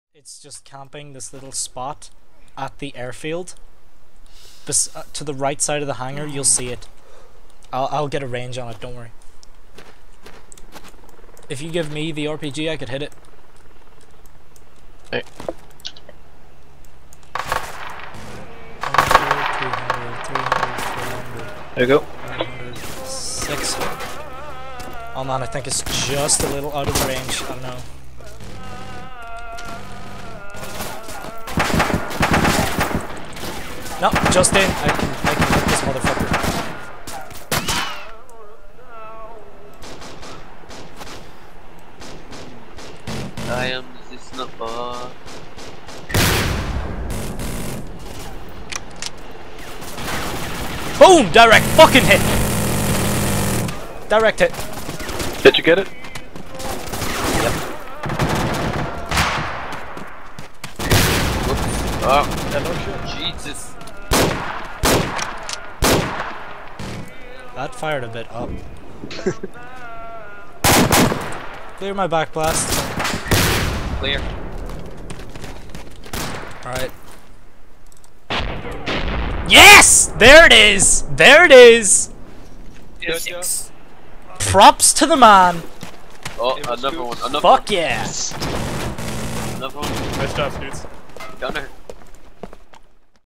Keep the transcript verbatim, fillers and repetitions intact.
It's just camping this little spot at the airfield. Bes uh, to the right side of the hangar, you'll see it. I'll, I'll get a range on it, don't worry. If you give me the R P G, I could hit it. Hey. There you go. Six. Oh man, I think it's just a little out of the range. I don't know. No, just in. I can, I can hit this motherfucker. I am this not bar. Boom! Direct fucking hit! Direct hit. Did you get it? Yep. Oh, Hello, shit. Jesus. That fired a bit up. Clear my back blast. Clear. Alright. Yes! There it is! There it is! Six. Props to the man! Oh, another one. Another Fuck one. yeah! Another one. Nice job, dudes. Down there.